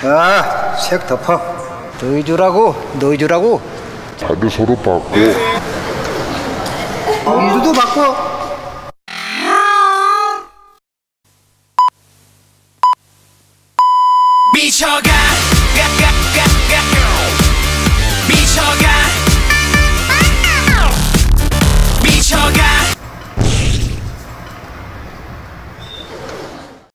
아, 색 덮어. 너희 주라고, 너희 주라고. 다들 서로 받고. 이주도 받고. 미쳐가